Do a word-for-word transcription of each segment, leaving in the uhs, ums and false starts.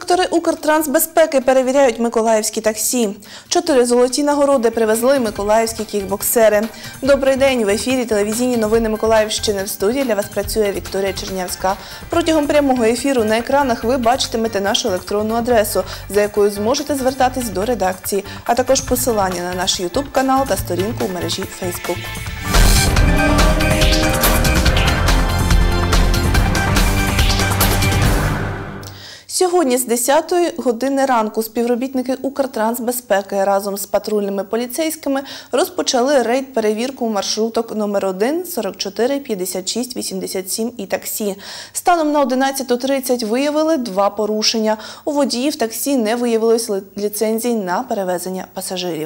Інспектори Укртрансбезпеки перевіряють миколаївські таксі. Чотири золоті нагороди привезли миколаївські кікбоксери. Добрий день! В ефірі телевізійні новини Миколаївщини. В студії для вас працює Вікторія Чернявська. Протягом прямого ефіру на екранах ви бачитимете нашу електронну адресу, за якою зможете звертатись до редакції, а також посилання на наш ютуб-канал та сторінку у мережі Фейсбук. Сьогодні з десятої години ранку співробітники Укртрансбезпеки разом з патрульними поліцейськими розпочали рейд-перевірку маршруток номер один, сорок чотири, п'ятдесят шість, вісімдесят сім і таксі. Станом на одинадцяту тридцять виявили два порушення. У водіїв таксі не виявилось ліцензій на перевезення пасажирів.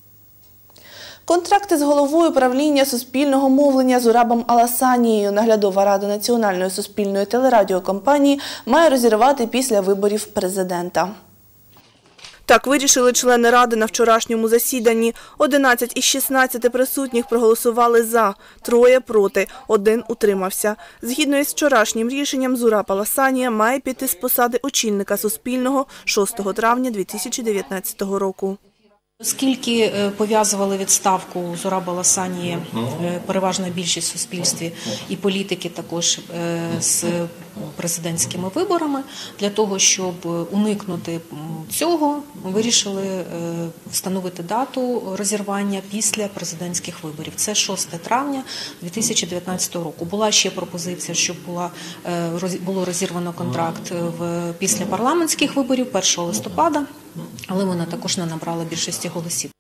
Контракти з головою правління суспільного мовлення Зурабом Аласанією наглядова рада Національної суспільної телерадіокомпанії має розірвати після виборів президента. Так вирішили члени ради на вчорашньому засіданні. одинадцять із шістнадцяти присутніх проголосували «за», троє – «проти», один утримався. Згідно із вчорашнім рішенням, Зураб Аласанія має піти з посади очільника Суспільного шостого травня дві тисячі дев'ятнадцятого року. Оскільки пов'язували відставку Зураба Аласанії переважна більшість в суспільстві і політики також з президентськими виборами, для того, щоб уникнути цього, вирішили встановити дату розірвання після президентських виборів. Це шосте травня дві тисячі дев'ятнадцятого року. Була ще пропозиція, щоб була, було розірвано контракт в, після парламентських виборів першого листопада, але вона також не набрала більшості голосів.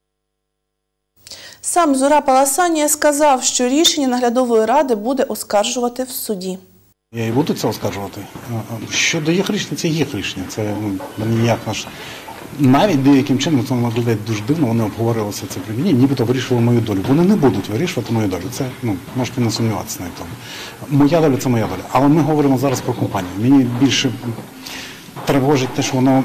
Сам Зураб Аласанія сказав, що рішення наглядової ради буде оскаржувати в суді. Я і буду це оскаржувати. Щодо їх рішення, це їх рішення. Це ну, ніяк наш. Навіть деяким чином, це виглядає дуже дивно, вони обговорювалися це при мені, нібито вирішували мою долю. Вони не будуть вирішувати мою долю. Це, ну, можете не сумніватися на тому. Моя доля – це моя доля. Але ми говоримо зараз про компанію. Мені більше тривожить те, що воно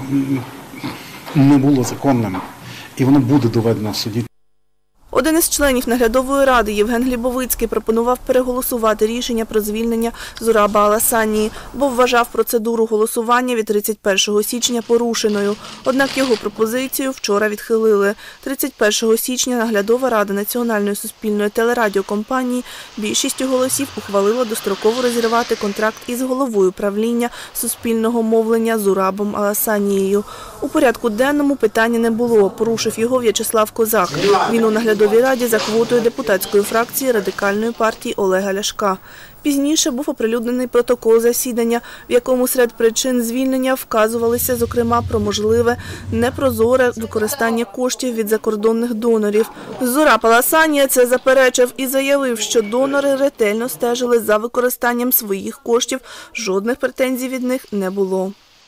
не було законним, і воно буде доведено в суді. Один із членів наглядової ради Євген Глібовицький пропонував переголосувати рішення про звільнення Зураба Аласанії, бо вважав процедуру голосування від тридцять першого січня порушеною. Однак його пропозицію вчора відхилили. тридцять першого січня наглядова рада Національної суспільної телерадіокомпанії більшістю голосів ухвалила достроково розірвати контракт із головою правління суспільного мовлення Зурабом Аласанією. У порядку денному питання не було, порушив його В'ячеслав Козак. Він у наглядовій раді за квотою депутатської фракції Радикальної партії Олега Ляшка. Пізніше був оприлюднений протокол засідання, в якому серед причин звільнення вказувалися, зокрема, про можливе непрозоре використання коштів від закордонних донорів. Зураб Аласанія це заперечив і заявив, що донори ретельно стежили за використанням своїх коштів, жодних претензій від них не було.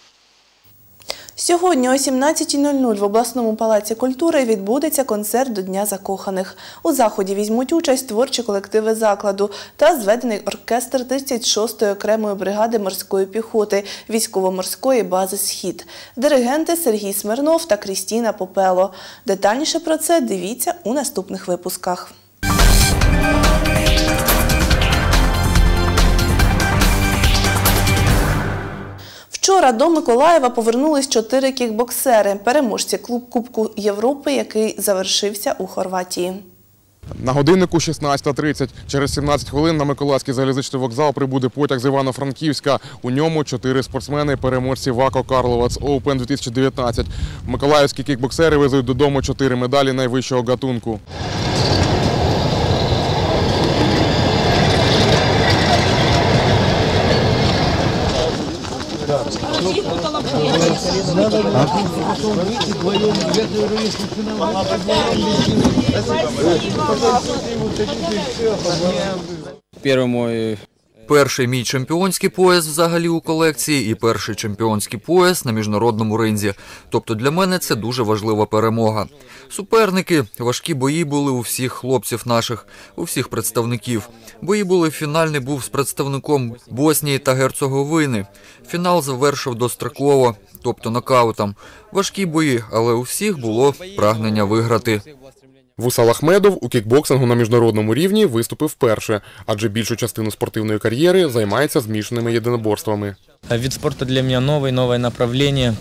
Сьогодні о сімнадцятій нуль нуль в обласному палаці культури відбудеться концерт до Дня закоханих. У заході візьмуть участь творчі колективи закладу та зведений оркестр тридцять шостої окремої бригади морської піхоти військово-морської бази «Схід». Диригенти Сергій Смирнов та Крістіна Попело. Детальніше про це дивіться у наступних випусках. Вчора до Миколаєва повернулись чотири кікбоксери – переможці клуб Кубку Європи, який завершився у Хорватії. На годиннику шістнадцята тридцять. Через сімнадцять хвилин на Миколаївський залізничний вокзал прибуде потяг з Івано-Франківська. У ньому чотири спортсмени – переможці ВАКО Карловац Оупен дві тисячі дев'ятнадцять. Миколаївські кікбоксери везуть додому чотири медалі найвищого гатунку. Перший мій чемпіонський пояс взагалі у колекції і перший чемпіонський пояс на міжнародному ринзі. Тобто для мене це дуже важлива перемога. Суперники, важкі бої були у всіх хлопців наших, у всіх представників. Бої були, фінальний був з представником Боснії та Герцеговини. Фінал завершив достроково, тобто нокаутом. Важкі бої, але у всіх було прагнення виграти. Вусал Ахмедов у кікбоксингу на міжнародному рівні виступив вперше, адже більшу частину спортивної кар'єри займається змішаними єдиноборствами. Вид спорту для мене новий, нове направлення.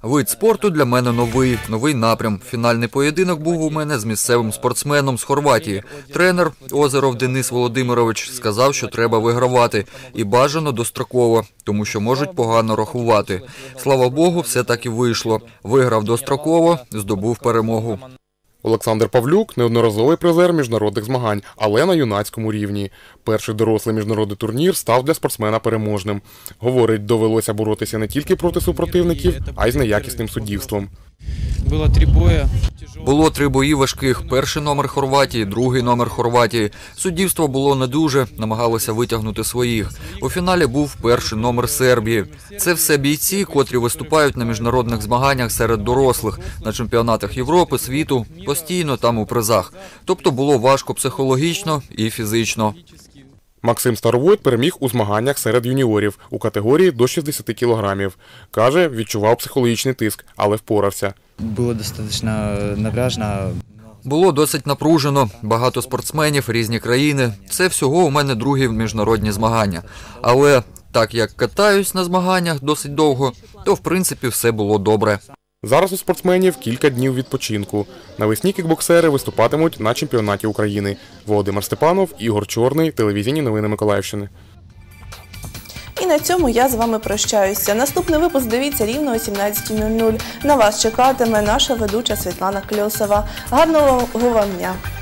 Вид спорту для мене новий, новий напрям. Фінальний поєдинок був у мене з місцевим спортсменом з Хорватії. Тренер Озеров Денис Володимирович сказав, що треба вигравати. І бажано достроково, тому що можуть погано рахувати. Слава Богу, все так і вийшло. Виграв достроково, здобув перемогу. Олександр Павлюк – неодноразовий призер міжнародних змагань, але на юнацькому рівні. Перший дорослий міжнародний турнір став для спортсмена переможним. Говорить, довелося боротися не тільки проти супротивників, а й з неякісним суддівством. Було три бої. Було три бої важких. Перший номер Хорватії, другий номер Хорватії. Суддівство було не дуже, намагалися витягнути своїх. У фіналі був перший номер Сербії. Це все бійці, котрі виступають на міжнародних змаганнях серед дорослих, на чемпіонатах Європи, світу, постійно там у призах. Тобто було важко психологічно і фізично. Максим Старовойт переміг у змаганнях серед юніорів у категорії до шістдесят кілограмів. Каже, відчував психологічний тиск, але впорався. Було достатньо напряжно. Було досить напружено, багато спортсменів, різні країни. Це всього у мене другі міжнародні змагання. Але так як катаюсь на змаганнях досить довго, то в принципі все було добре. Зараз у спортсменів кілька днів відпочинку. Навесні кікбоксери виступатимуть на чемпіонаті України. Володимир Степанов, Ігор Чорний, телевізійні новини Миколаївщини. І на цьому я з вами прощаюся. Наступний випуск дивіться рівно о сімнадцятій нуль нуль. На вас чекатиме наша ведуча Світлана Кльосова. Гарного вам дня!